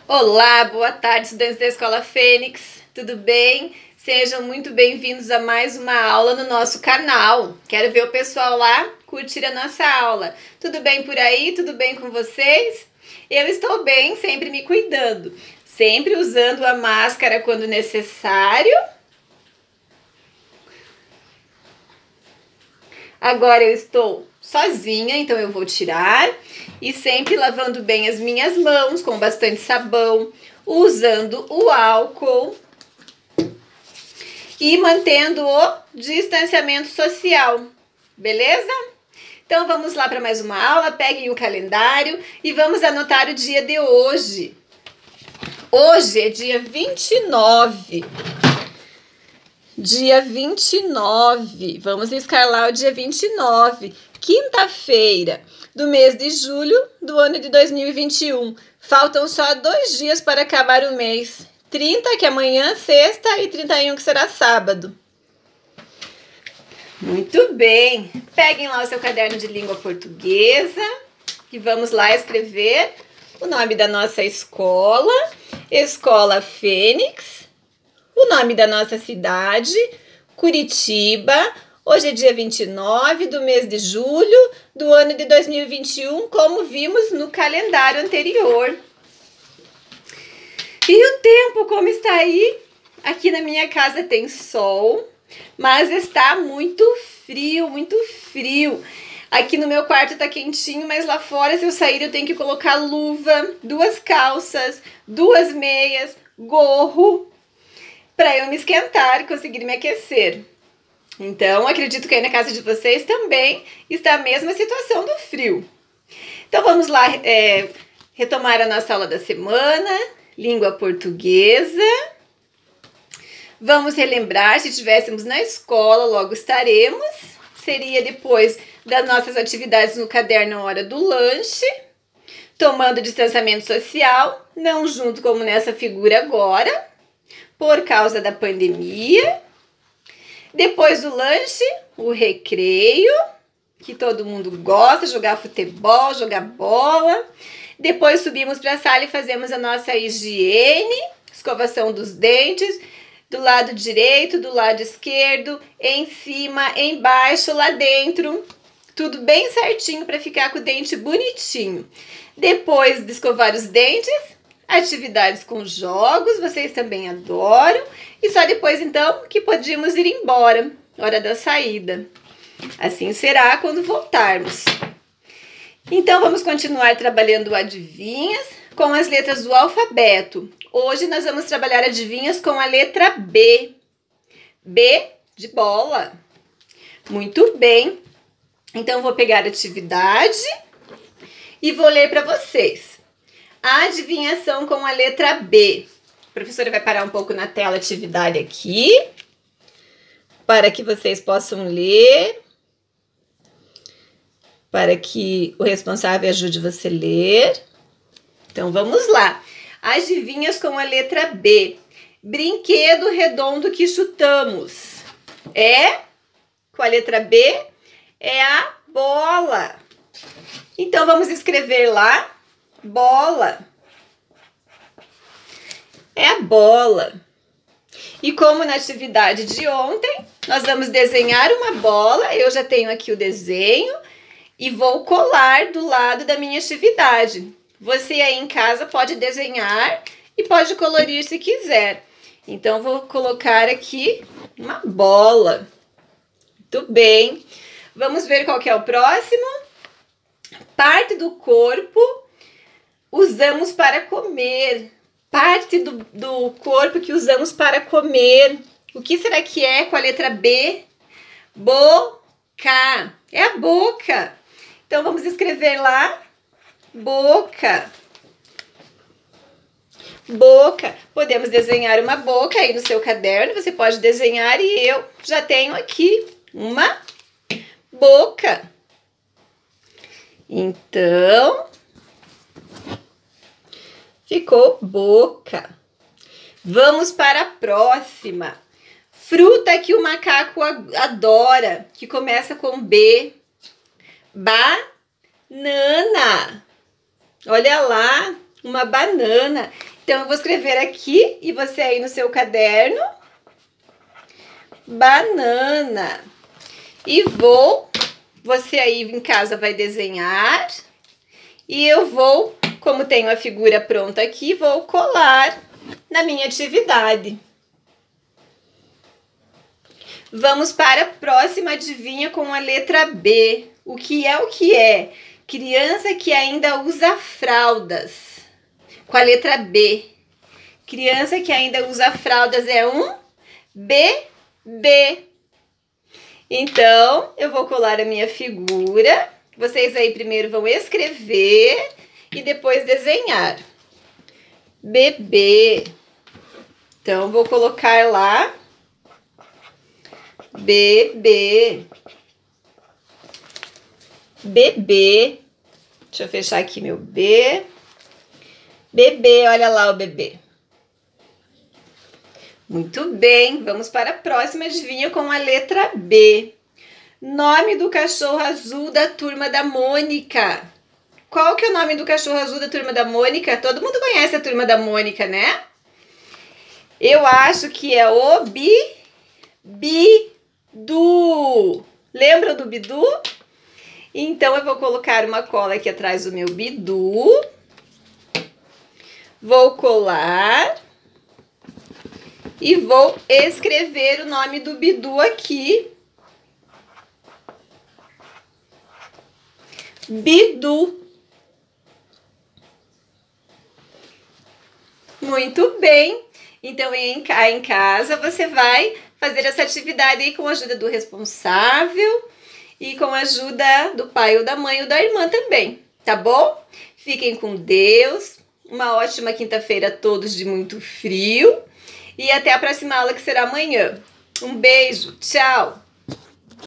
Olá, boa tarde, estudantes da Escola Fênix, tudo bem? Sejam muito bem-vindos a mais uma aula no nosso canal. Quero ver o pessoal lá curtir a nossa aula. Tudo bem por aí? Tudo bem com vocês? Eu estou bem, sempre me cuidando, sempre usando a máscara quando necessário. Agora eu estou sozinha, então eu vou tirar e sempre lavando bem as minhas mãos com bastante sabão, usando o álcool e mantendo o distanciamento social, beleza? Então vamos lá para mais uma aula, peguem o calendário e vamos anotar o dia de hoje. Hoje é dia 29. Dia 29, vamos riscar lá o dia 29, quinta-feira do mês de julho do ano de 2021. Faltam só 2 dias para acabar o mês. 30, que é amanhã, sexta, e 31, que será sábado. Muito bem, peguem lá o seu caderno de língua portuguesa e vamos lá escrever o nome da nossa escola, Escola Fênix. O nome da nossa cidade, Curitiba. Hoje é dia 29 do mês de julho do ano de 2021, como vimos no calendário anterior. E o tempo, como está aí? Aqui na minha casa tem sol, mas está muito frio, muito frio. Aqui no meu quarto está quentinho, mas lá fora, se eu sair, eu tenho que colocar luva, 2 calças, 2 meias, gorro, para eu me esquentar e conseguir me aquecer. Então, acredito que aí na casa de vocês também está a mesma situação do frio. Então, vamos lá retomar a nossa aula da semana, língua portuguesa. Vamos relembrar, se estivéssemos na escola, logo estaremos. Seria depois das nossas atividades no caderno hora do lanche, tomando distanciamento social, não junto como nessa figura agora, por causa da pandemia. Depois do lanche, o recreio, que todo mundo gosta, jogar futebol, jogar bola. Depois subimos para a sala e fazemos a nossa higiene, escovação dos dentes, do lado direito, do lado esquerdo, em cima, embaixo, lá dentro. Tudo bem certinho para ficar com o dente bonitinho. Depois de escovar os dentes, atividades com jogos, vocês também adoram. E só depois, então, que podíamos ir embora, hora da saída. Assim será quando voltarmos. Então, vamos continuar trabalhando adivinhas com as letras do alfabeto. Hoje nós vamos trabalhar adivinhas com a letra B. B de bola. Muito bem. Então, vou pegar a atividade e vou ler para vocês. A adivinhação com a letra B. A professora vai parar um pouco na tela a atividade aqui, para que vocês possam ler, para que o responsável ajude você a ler. Então, vamos lá. Adivinhas com a letra B. Brinquedo redondo que chutamos. Com a letra B, é a bola. Então, vamos escrever lá. Bola. É a bola. E como na atividade de ontem, nós vamos desenhar uma bola. Eu já tenho aqui o desenho e vou colar do lado da minha atividade. Você aí em casa pode desenhar e pode colorir se quiser. Então, vou colocar aqui uma bola. Muito bem. Vamos ver qual que é o próximo. Parte do corpo usamos para comer. Parte do corpo que usamos para comer. O que será que é com a letra B? Boca. É a boca. Então, vamos escrever lá. Boca. Boca. Podemos desenhar uma boca aí no seu caderno. Você pode desenhar e eu já tenho aqui uma boca. Então, ficou boca. Vamos para a próxima. Fruta que o macaco adora, que começa com B. Banana. Olha lá, uma banana. Então, eu vou escrever aqui e você aí no seu caderno, banana. E você aí em casa vai desenhar e eu vou, como tenho a figura pronta aqui, vou colar na minha atividade. Vamos para a próxima adivinha com a letra B. O que é o que é? Criança que ainda usa fraldas. Com a letra B. Criança que ainda usa fraldas é um bebê. Então, eu vou colar a minha figura. Vocês aí primeiro vão escrever e depois desenhar. Bebê. Então, vou colocar lá. Bebê. Bebê. Deixa eu fechar aqui meu B. Bebê, olha lá o bebê. Muito bem, vamos para a próxima adivinha com a letra B. Nome do cachorro azul da Turma da Mônica. Qual que é o nome do cachorro azul da Turma da Mônica? Todo mundo conhece a Turma da Mônica, né? Eu acho que é o Bidu. Lembra do Bidu? Então, eu vou colocar uma cola aqui atrás do meu Bidu. Vou colar. E vou escrever o nome do Bidu aqui. Bidu. Muito bem. Então, em casa, você vai fazer essa atividade aí com a ajuda do responsável e com a ajuda do pai ou da mãe ou da irmã também, tá bom? Fiquem com Deus. Uma ótima quinta-feira a todos de muito frio. E até a próxima aula que será amanhã. Um beijo, tchau!